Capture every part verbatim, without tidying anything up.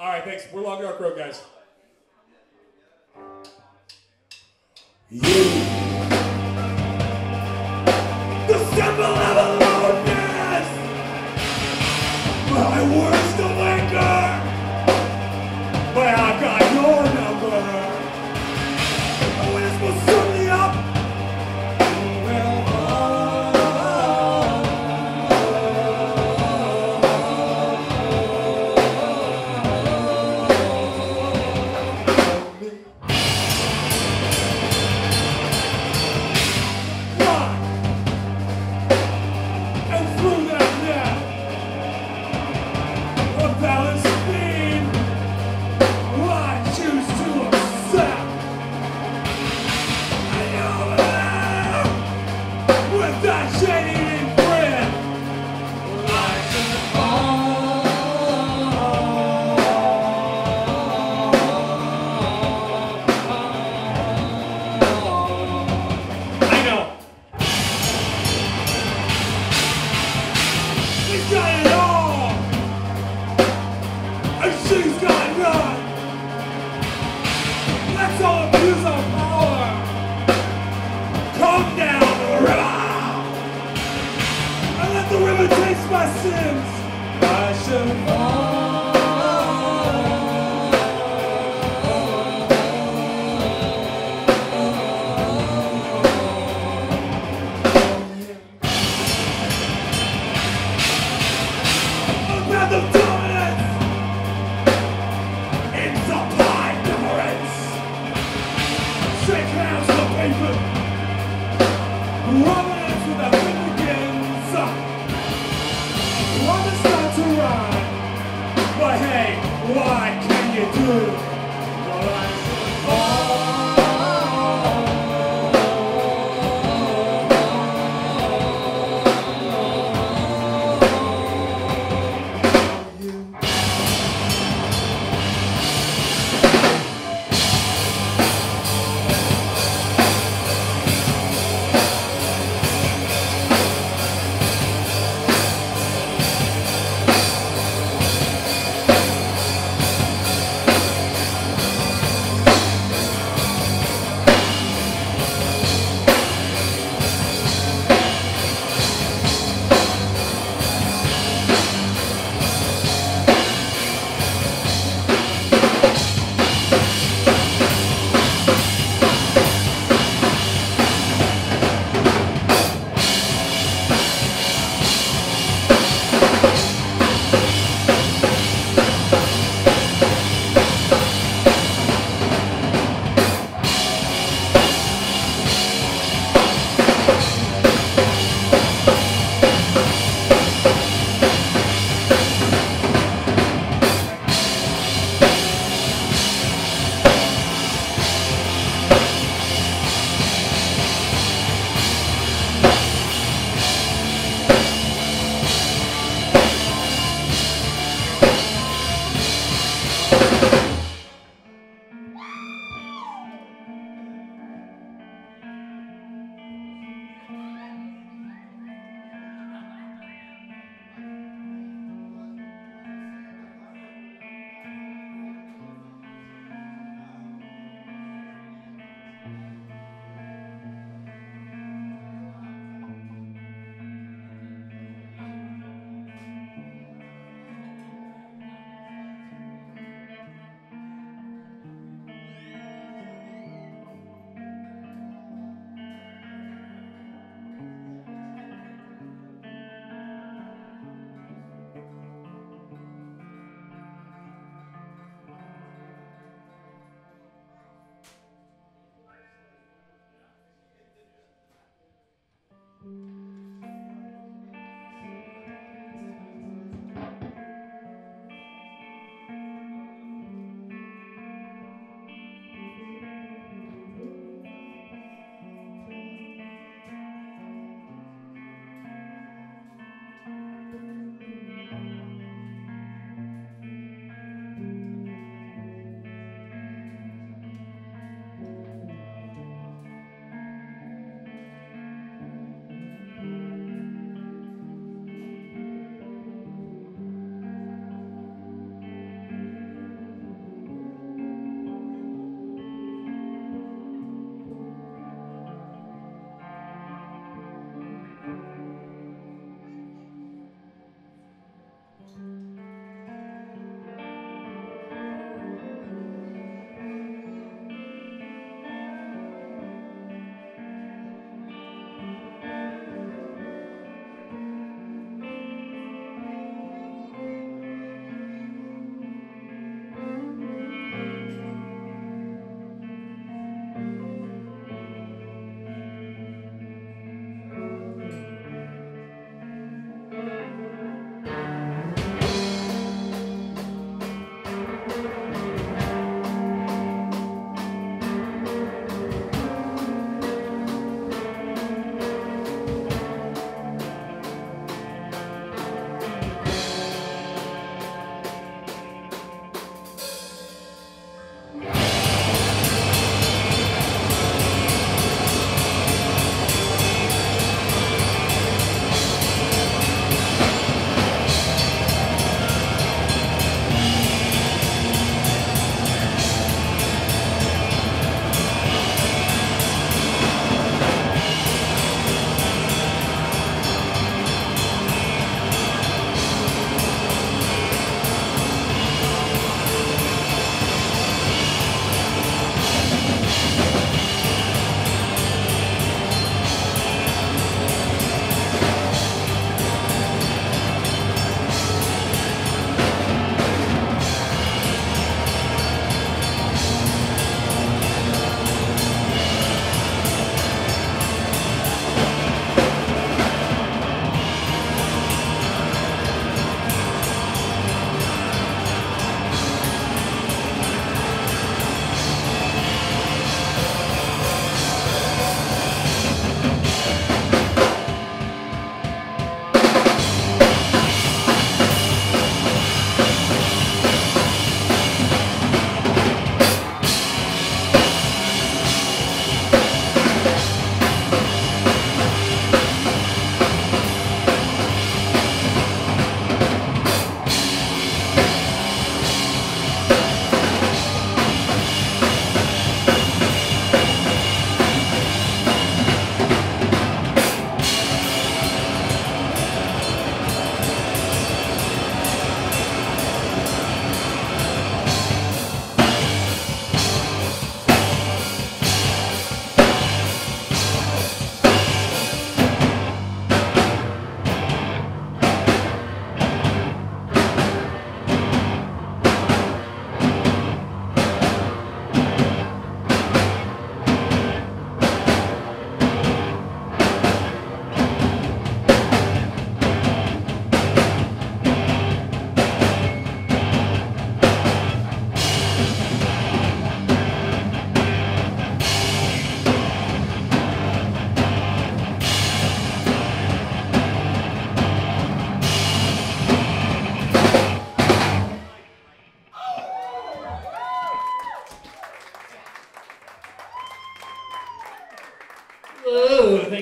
All right, thanks. We're Long Dark Road, guys. You, the symbol of aloneness, my worst of anger, but I got your number. And when it's supposed to sum me up, well,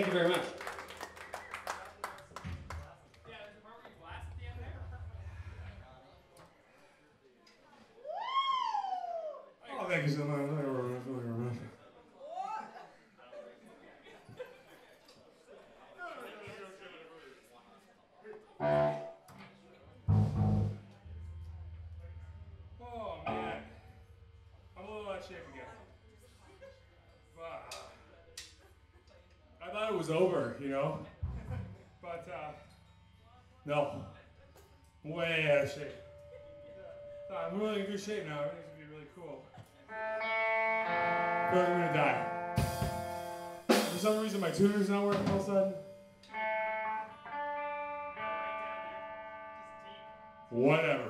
Thank you very much. Oh, thank you so much. Oh, man. I'm a little out of shape again. But I thought it was over, you know? But, uh, no. I'm way out of shape. Uh, I'm really in good shape now. Everything's gonna be really cool. I feel like I'm gonna die. For some reason, my tuner's not working all of a sudden. Whatever.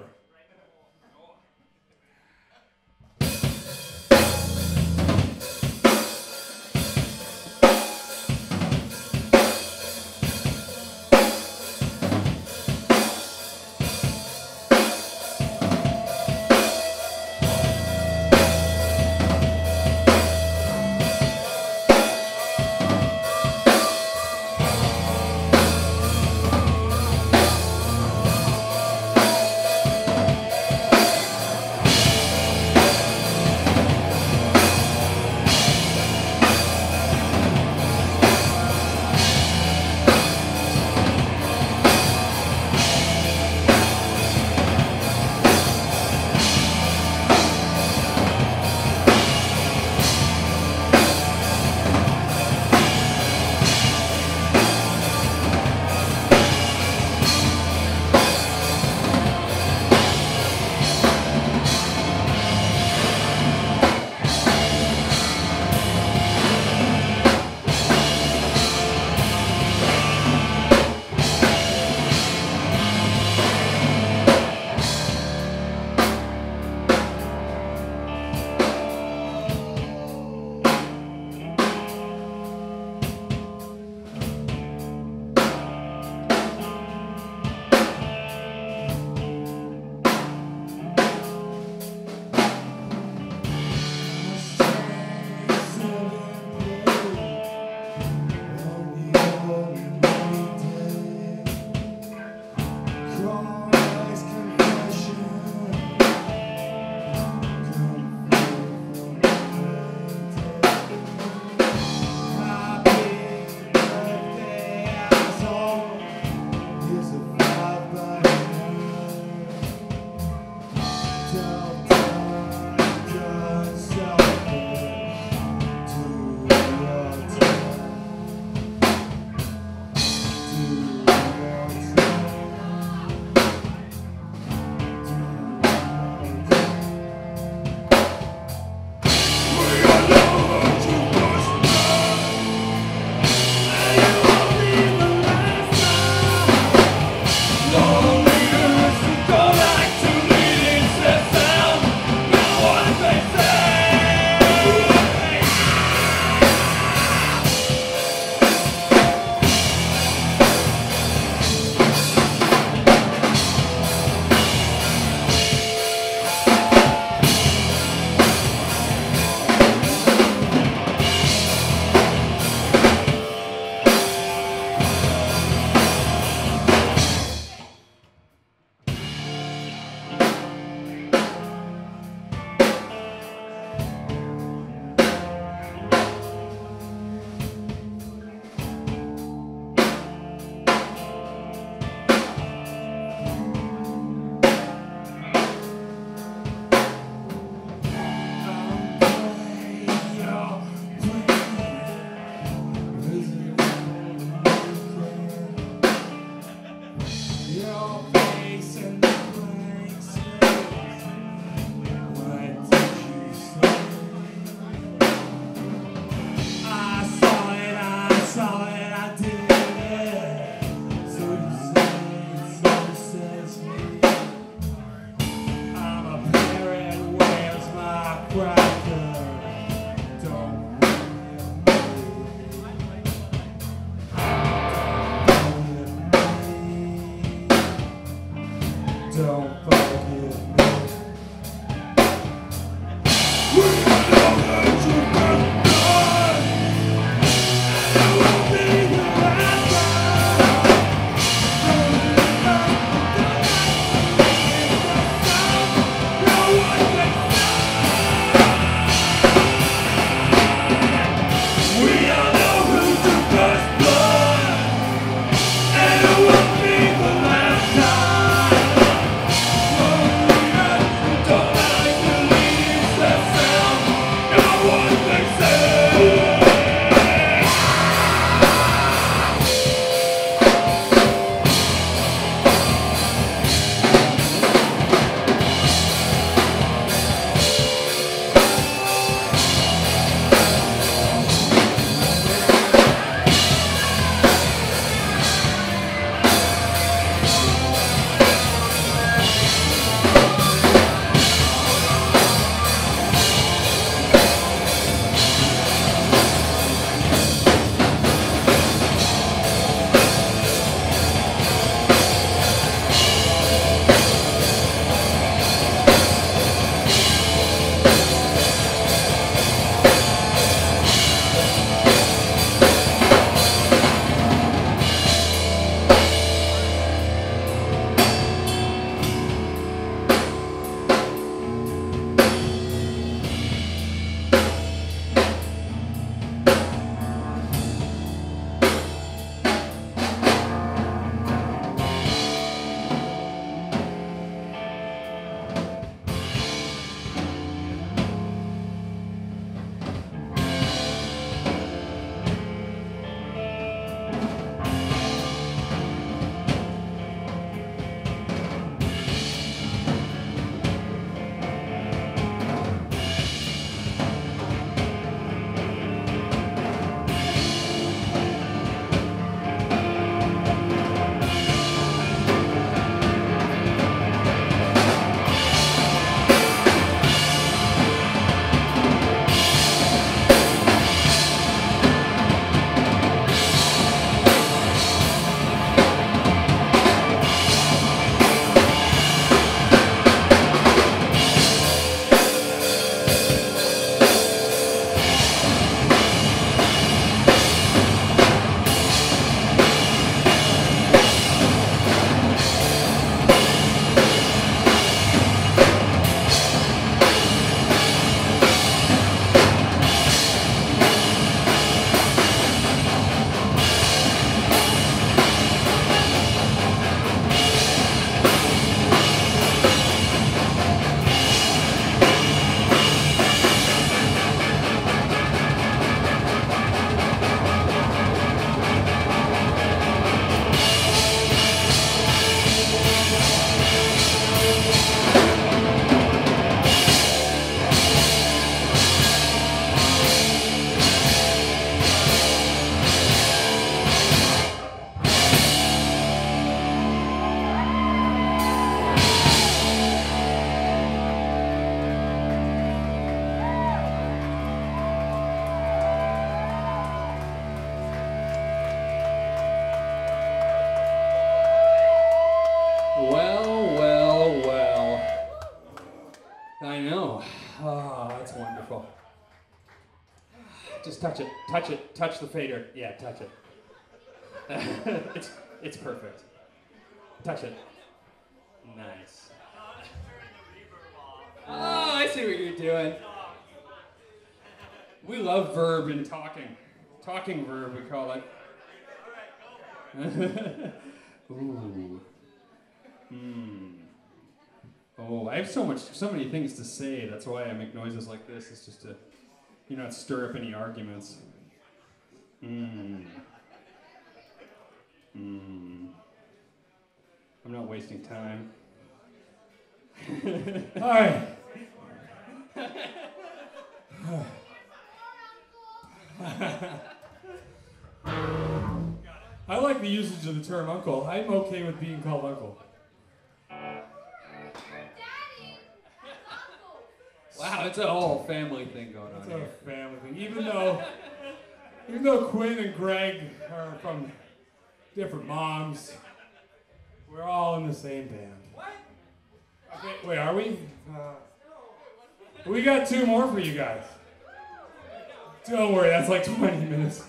We'll be know. Oh, that's wonderful. Just touch it, touch it, touch the fader. Yeah, touch it. it's it's perfect. Touch it. Nice. Oh, I see what you're doing. We love verb in talking. Talking verb, we call it. Ooh. Hmm. Oh, I have so much, so many things to say. That's why I make noises like this. It's just to, you know, not stir up any arguments. Hmm. Hmm. I'm not wasting time. All right. I like the usage of the term uncle. I'm okay with being called uncle. Wow, it's a whole family thing going on It's here. a family thing. Even though, even though Quinn and Greg are from different moms, we're all in the same band. What? Okay, wait, are we? Uh, we got two more for you guys. Don't worry, that's like twenty minutes.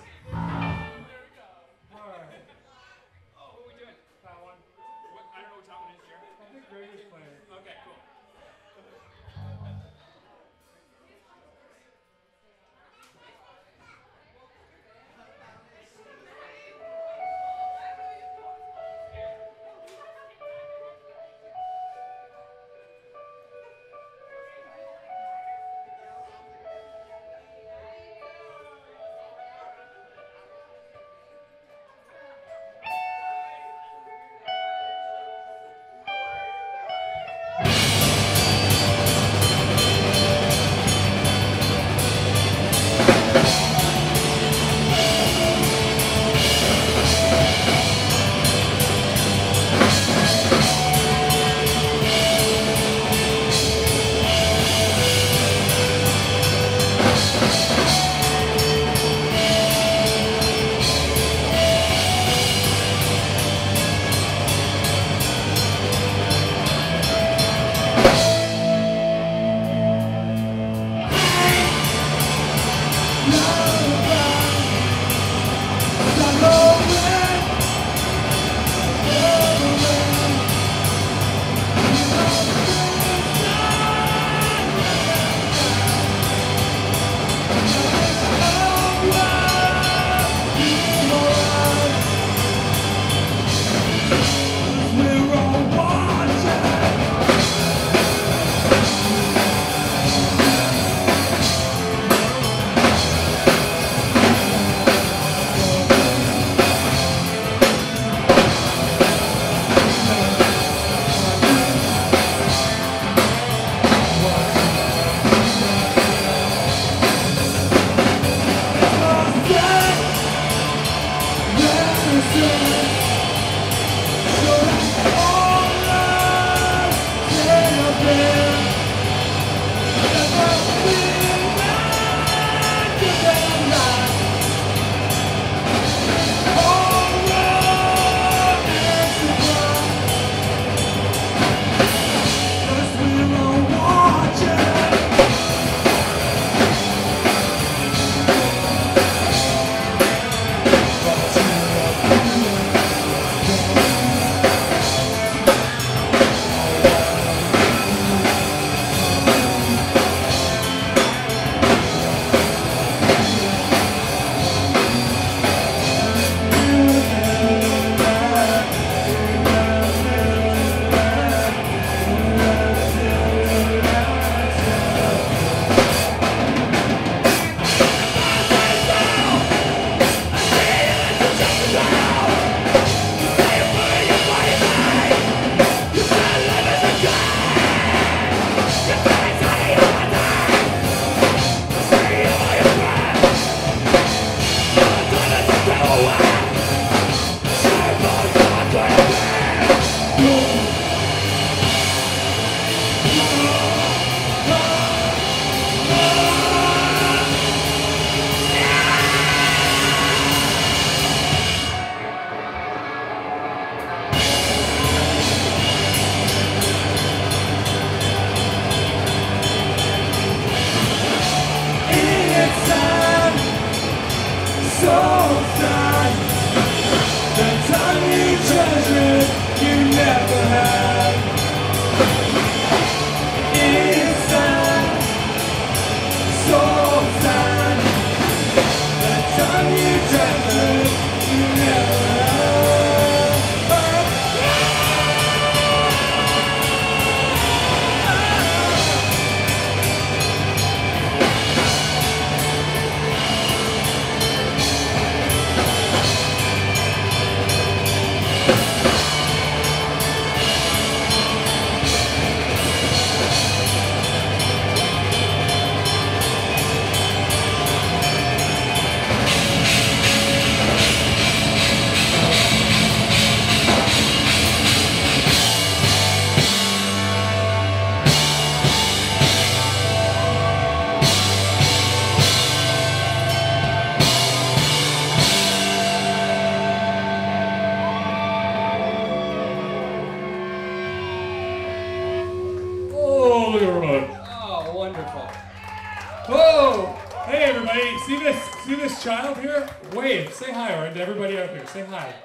of the road. Oh, wonderful. Whoa! Hey everybody, see this see this child here? Wave, say hi, all right, to everybody out here, say hi.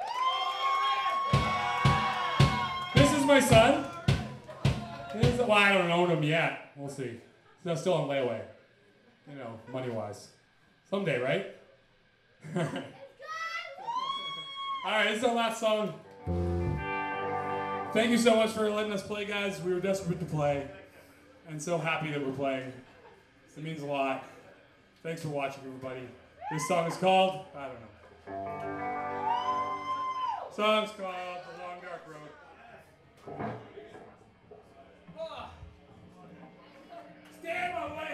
This is my son. This is, well, I don't own him yet. We'll see. He's still on layaway. You know, money-wise. Someday, right? All right, this is our last song. Thank you so much for letting us play, guys. We were desperate to play, and so happy that we're playing. It means a lot. Thanks for watching, everybody. This song is called, I don't know. Song's called The Long Dark Road. Stay in my way!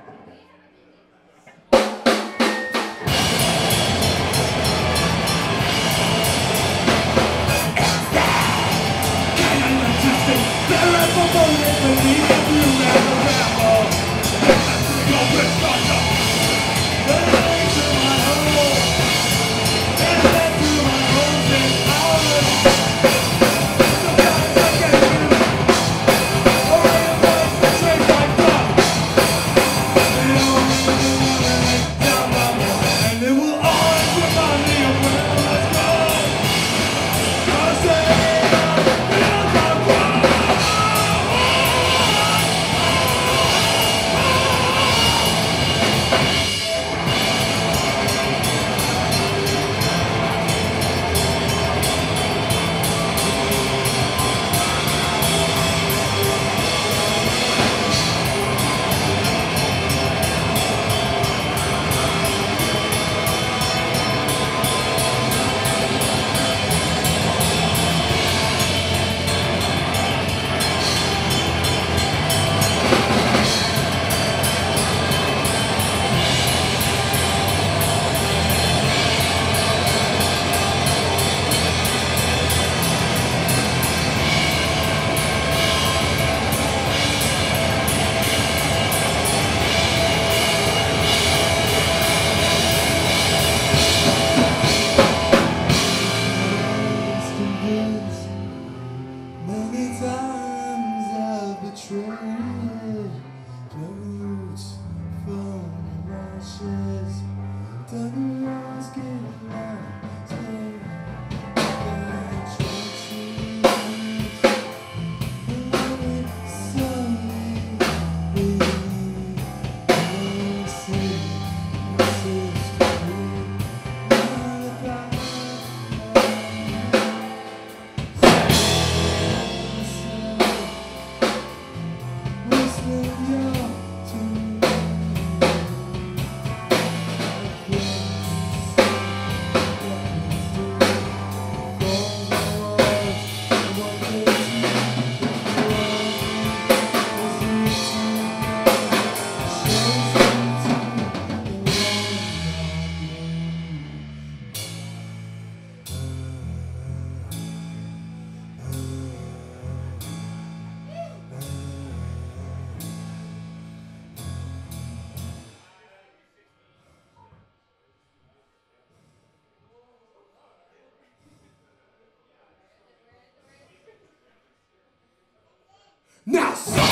Now stop! You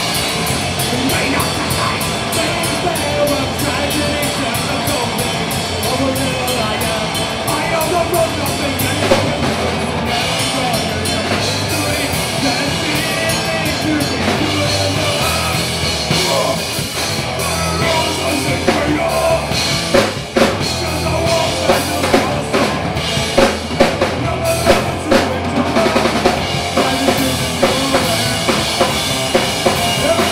may not tonight. Things fail, but tragedy cannot go away. Over little like a I am the road, nothing can go away. Never forget your history. That's the ending to be doing the life. Rose was a cradle. Just a walk back to the house. Number eleven to winter. Why this is the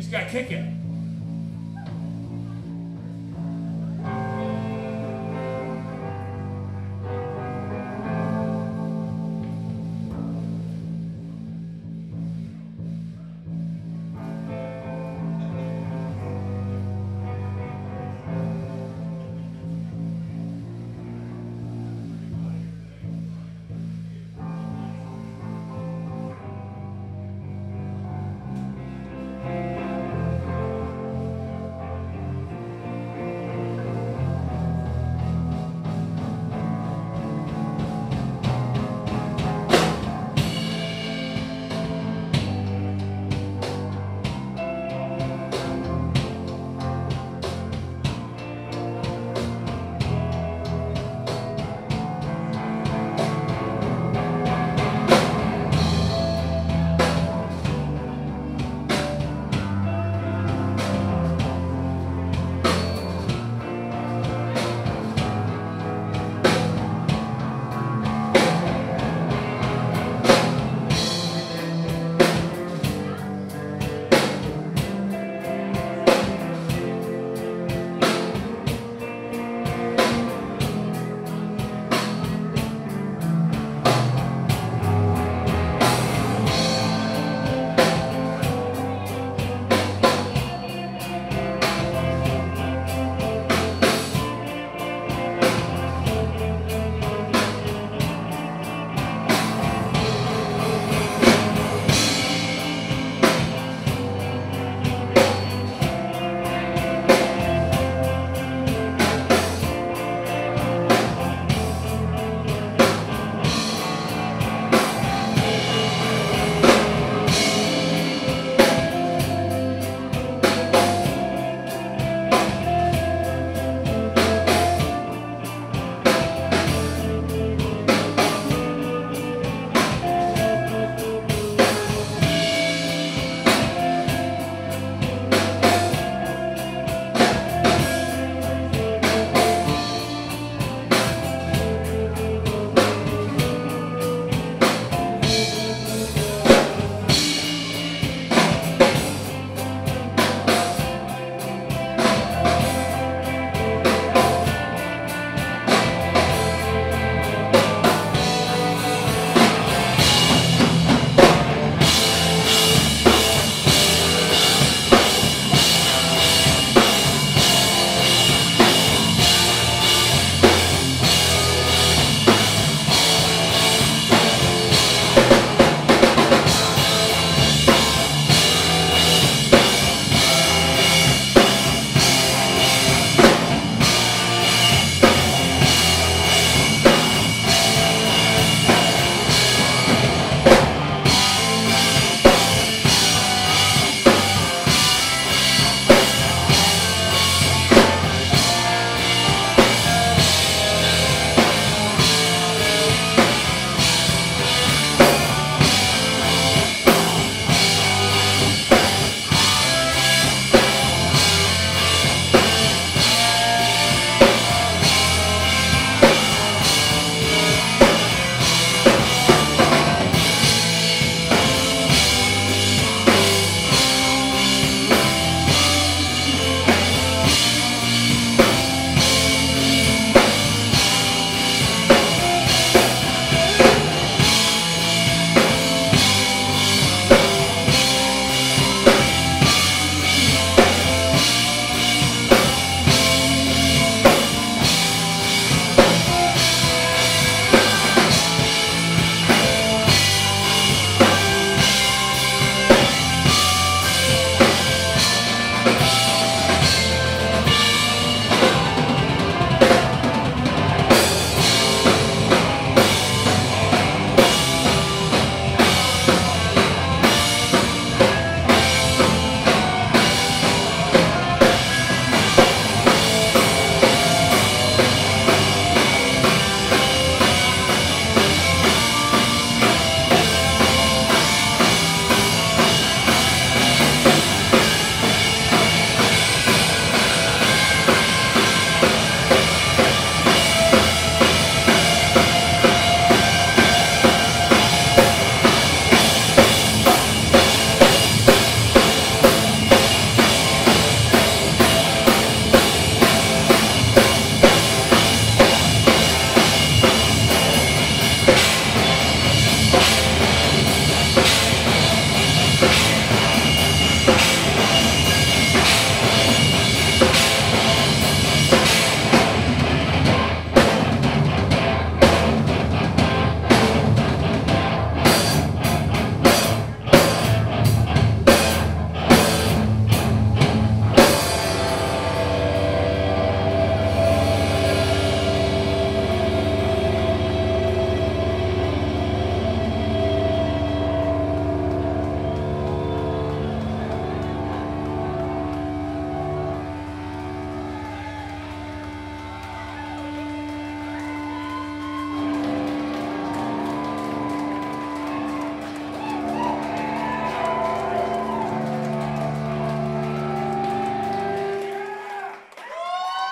just gotta kick it.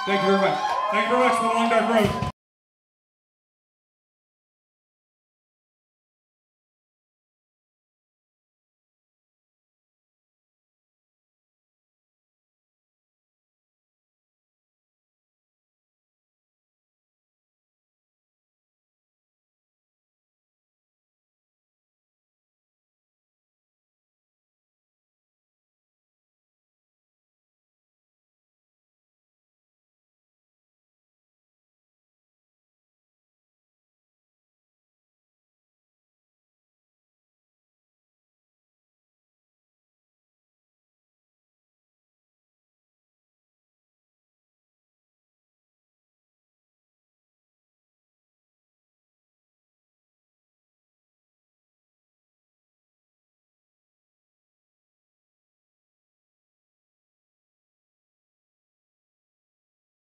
Thank you very much. Thank you very much for the long dark road.